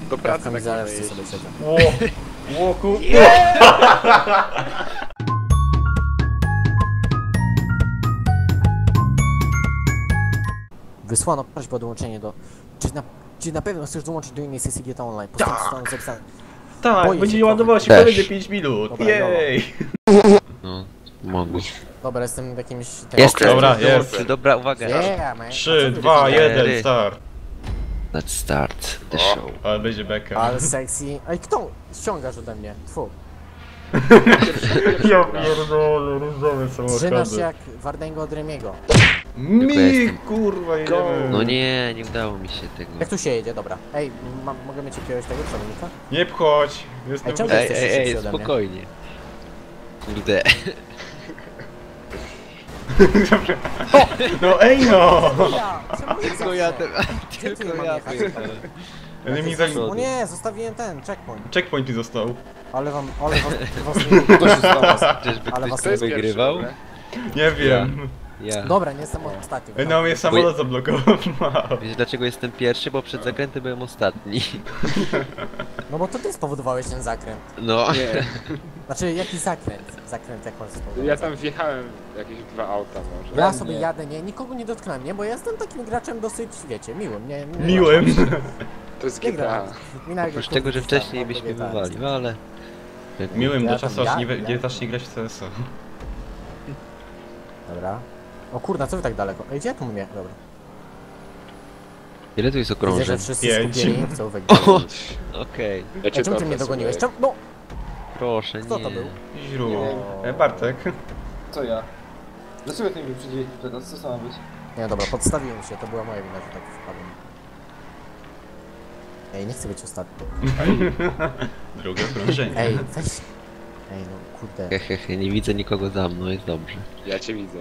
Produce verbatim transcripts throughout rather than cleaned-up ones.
Do pracy na zaraz sobie sobie siedzę. Ło, łoku. Wysłano prośbę o dołączenie do... Czy na, czy na pewno chcesz dołączyć do innej sesji G T A Online? Postęp zostaną zapisane. Tak, Boję będzie się ładowało się Też. kolejne pięć minut. Dobra, Jej! No, mogę. Dobra, jestem w jakimś... Jestem. Dobra, Dołączy. jest. Dobra, uwaga. Yeah, man. trzy, A co wy dwa, robicie? jeden, Cztery. start. Let's start the O. show. Ale będzie beka. Ale sexy. Ej, kto ściągasz ode mnie? Tfu. Ja pierdolę, różowe Trzynasz samochody. jak Wardęgo od Remiego. Mi, jestem. kurwa, jedziemy. No nie, nie udało mi się tego. Jak tu się jedzie? Dobra. Ej, ma, mogę mieć jakiegoś tego przewodnika? Nie pchodź. Jestem... Ej, czemu- Ej, jesteś ej, szybszy ej, ode mnie. spokojnie. Kurde. No ej no! Ja! Czemu nie Tylko ja zawsze? teraz. Gdzie tu Tylko mam ja jechać? pierdolę. Ale mi za- za... O nie, zostawiłem ten, checkpoint. Checkpoint mi został. Ale wam, ale was, was nie... To się stało. Czyżby Ale ktoś was To jest to pierwszy, wygrywał? dobra? Nie wiem. Ja. Dobra, nie jestem ostatni. Ej, no mnie samolot zablokował. Wiesz dlaczego jestem pierwszy? Bo przed zakrętem byłem ostatni. No bo to ty spowodowałeś ten zakręt. No. Nie, Znaczy, jaki zakręt? Zakręt, jak on spowodował? ja tam wjechałem w jakieś dwa auta może. Ja sobie jadę, nie, nikogo nie dotknąłem, nie? Bo ja jestem takim graczem dosyć, wiecie, miłym, nie? nie Miłem. To jest Nie G T A. gram. Minęło Oprócz kurwa, tego, że kurwa, wcześniej albo byśmy G T A. bywali, no ale... Miłem Ja do tam czasu, aż ja- nie, ja- nie zacznie grać w C S a. Dobra. O kurna, co wy tak daleko? Ej, gdzie ja tu mnie? Dobra. Ile tu jest Widzę, okrążeń? że wszyscy Pięć. skupieni chcą wygrać. O! Okej. Ja Ej, czemu ty doprę mnie dogoniłeś? sobie. Czemu? No! Proszę, Kto nie. to był? Źród. Nie. E, Bartek. Co ja? Dlaczego ty mi wyprzedziłeś teraz? Co to ma być? Nie, dobra, podstawiłem się, to była moja wina, że tak wpadłem. Ej, nie chcę być ostatni. Drugie okrążenie. Ej, weź... Ej, no kurde. Hehehe, nie widzę nikogo za mną, jest dobrze. Ja cię widzę.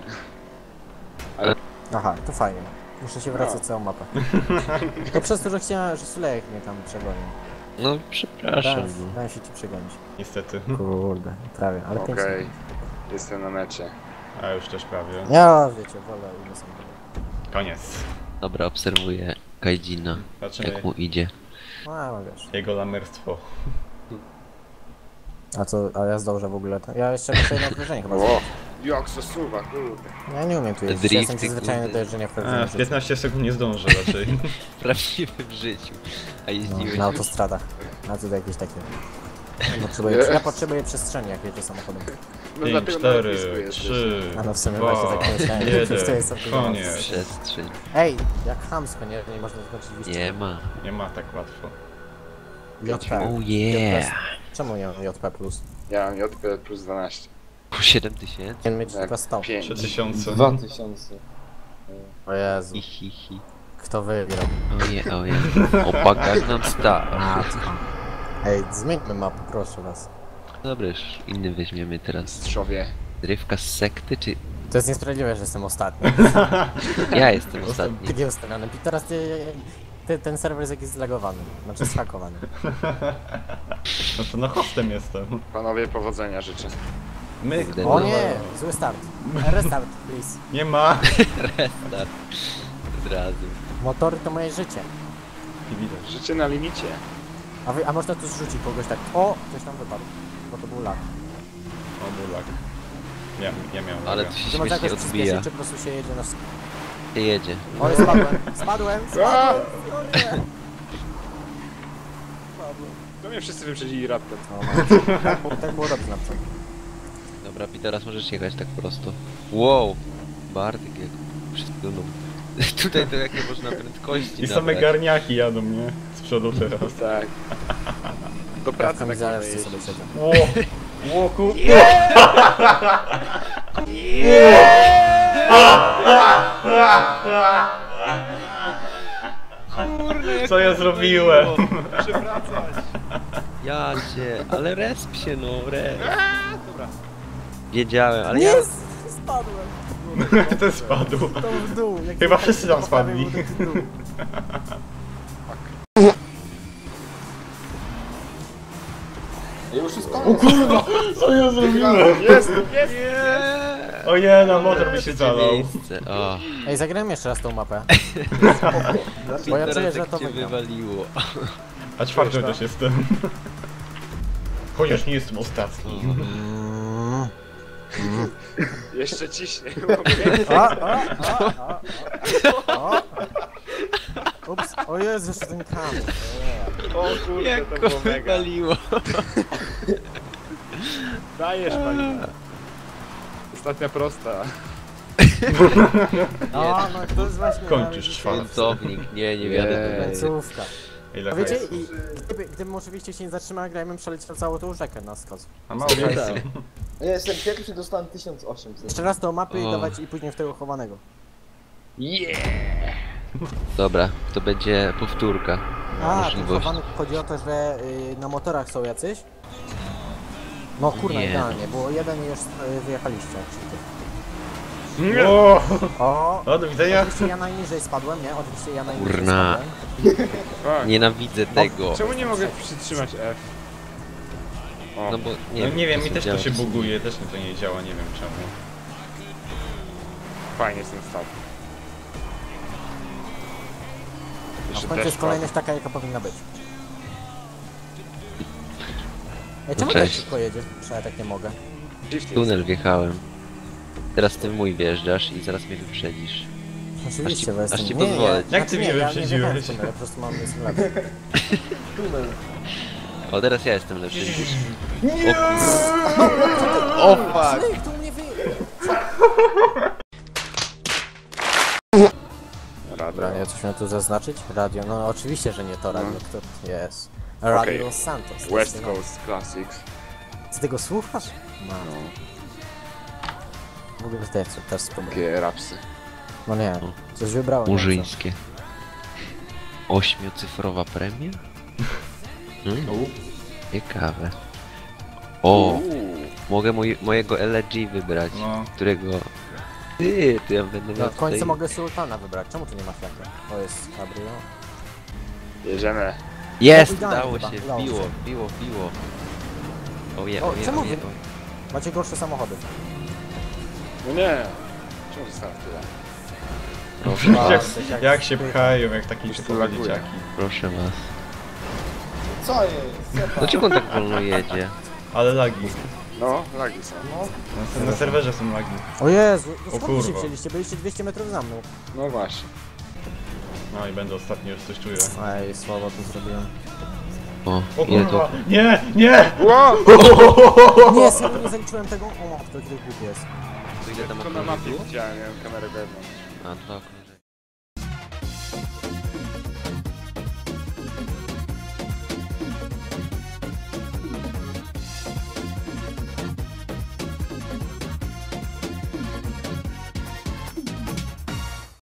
Aha, to fajnie. Muszę się wracać całą mapę. To przez to, że chciałem, że Sulejek mnie tam przegonił. No, przepraszam. Dałem, No. dałem się ci przegonić. Niestety. Kurde, prawie, ale pięć Okej. sekund. Jestem na mecie. A już też prawie. Ja, wiecie, wolę inne samochody. Koniec. Dobra, obserwuję Kajdzina, Zobaczymy jak mu idzie. No, ale wiesz. jego lamerstwo. A co, a ja zdążę w ogóle? To- Ja jeszcze muszę jedno okrążenie chyba O, zrobić. jak zasuwa, kurde. Ja nie umiem tu jeździć, ja jestem Drifty, przyzwyczajony kurde. do jeżdżenia w A, prawdziwym w życiu. piętnaście sekund nie zdążę raczej. W prawdziwym życiu. A No, jeździłeś na już? autostradach. A tutaj jakieś takie... Ja potrzebuję, ja potrzebuję przestrzeni, jak jeżdżę samochodem. No pięć, dlatego na lotnisku cztery, jesteś. trzy, A no w sumie dwa, właśnie tak myślałem. jeden, To jest sobie koniec. Przestrzeń. Ej, jak chamsko, nie, nie można skończyć wyścigu. Nie ma. Nie ma tak łatwo. J P. Oh yeah! Czemu nie J P plus? Ja mam J P plus dwanaście. Po siedem tysięcy? Powinien mieć Tak, tylko sto. pięć. trzy tysiące. Dwa tysiące. O Jezu, Hi, hi, hi. kto wygrał? Oje, oje. Opa, Gangnam Style. Ej, zmieńmy mapę, proszę was. Dobra, już inny weźmiemy teraz. Mistrzowie. Drywka z sekty, czy... To jest niesprawiedliwe, że jestem ostatni. Ja jestem ostatni. Takie ustawione. I teraz ty, ty, ten serwer jest jakiś zlagowany. Znaczy zhakowany. No to no hostem jestem. Panowie, powodzenia życzę. My, Kurde, O no. nie, zły start. Restart, please. nie ma. Restart. Od razu. Motory to moje życie. I widać. Życie na limicie. A, wy, a można tu zrzucić kogoś tak. O, ktoś tam wypadł. Bo to był lag. O, bulak. Ja, ja miałem. Ale laga. tu się Czy można śmiesznie jakoś odbija. przyspieszyć, czy po prostu się jedzie na... sk- Nie jedzie. O, spadłem. Spadłem, spadłem. O nie. Spadłem. To mnie wszyscy wyprzedzili raptem. O, no. tak, było- tak było dobrze na początku. Dobra, Pi, teraz możesz jechać tak prosto. Wow! Bartek jak przysunął. Tutaj to jakie można prędkości I same nabrać. garniaki jadą, nie? Z przodu teraz. Tak. Do pracy na Kamizelę kolei. sobie siedzę. O, łoku. Co ja zrobiłem? Ja cię, ale resp się no, resp. Wiedziałem, ale ja... Nie, spadłem. Ten spadł. To w dół. Jak Chyba tak wszyscy tam poprawił, spadli. to w dół. Ja już jest O koniec. kurwa, co ja zrobiłem? Jest, jest! O nie, na motor by się zalał. Miejsce. O, Ej, zagrajmy jeszcze raz tą mapę. Bo ja teraz czuję, że jak to cię wygram. wywaliło. A czwarty Czujesz to? też jestem. Chociaż nie jestem ostatni. Mm. Jeszcze ciśnie. O, o, o, o, o. Ups, o Jezu, jeszcze ten kamer. O kurde, Jak to go było mega. wywaliło. Dajesz pani. Ostatnia prosta. No, no to jest właśnie... Kończysz czwarty. Końcownik, nie, nie wiadę. Końcówka. Ile A wiecie, hajsu? i gdyby, gdybym oczywiście się nie zatrzymał, grajmy przeleciał całą tą rzekę na skos. A mało hajsu. Ja jestem pierwszy, dostałem tysiąc osiemset. Jeszcze raz do mapy i O. dawać i później w tego chowanego. Yeah! Dobra, to będzie powtórka. A, ten Możliwość. chowany chodzi o to, że y, na motorach są jacyś? No kurna, Nie. idealnie, było jeden i już y, wyjechaliście. O, O! o, do widzenia. Oczywiście ja najniżej spadłem, nie? Oczywiście ja najniżej Kurna. spadłem. Tak. Nienawidzę tego. Czemu nie mogę przytrzymać F? O, No bo nie No wiem, nie wiem, co mi też to działa. się buguje, też mi to nie działa, nie wiem czemu. fajnie jest ten staw. No, w Jeszcze końcu jest też kolejność taka, jaka powinna być. Ej, czemu No tak cześć. szybko jedziesz? Czy ja tak nie mogę? Shift jest. Tunel wjechałem. Teraz ty mój wjeżdżasz i zaraz mnie wyprzedzisz. Oczywiście, Aż bo ci- jestem... aż ci nie, pozwolę. Ja, Jak ty znaczy mnie nie, wyprzedziłeś? Ja, nie wjechałem w tunel, ja po prostu mam, jestem lepszy. Tunel. O, teraz ja jestem lepszy. Nie! O fuck! Ej, tu mnie wy... Rada. Radio, coś miałem tu zaznaczyć? Radio, no oczywiście, że nie to radio, kto to jest? Radio Okej. Los Santos. West Coast Classics. Ty tego słuchasz? No. No, W ogóle też, też spróbuję. takie rapsy. No nie, coś wybrałem. Murzyńskie. Ośmiocyfrowa premia? Hmm, ciekawe. O, Uuu. mogę moj, mojego L G wybrać, No. którego... Ty, to ja będę No miał w końcu tutaj... mogę Sultana wybrać, czemu tu nie ma światła? To jest cabrio. Jedziemy. Jest! No, idealnie Udało chyba, się, udało wbiło, się. wbiło, wbiło. Oje, O, oje, czemu oje, wy- oje. Macie gorsze samochody. No nie. Czemu zostałem tyle? Proszę A, Jak, coś jak jak się pycha. pchają, jak takie Już tu typowe laguje. dzieciaki. Proszę was. Co jest? Sepa. Dlaczego on tak wolno jedzie? Ale lagi. No, lagi są. Na, na serwerze są lagi. O Jezu, O no skąd wy się kurwa. wzięliście? Byliście dwieście metrów za mną. No właśnie. No i będę ostatni, już coś czuję. Ej, słabo to zrobiłem. O, O ile kurwa! to... Nie! Nie! Wow! Nie, serio nie zaliczyłem tego. O matko, jaki to głupie jest. Ile tam Tylko na mapie okrągłych było? widziałem, miałem kamerę wewnątrz. A, dwa okrągłe.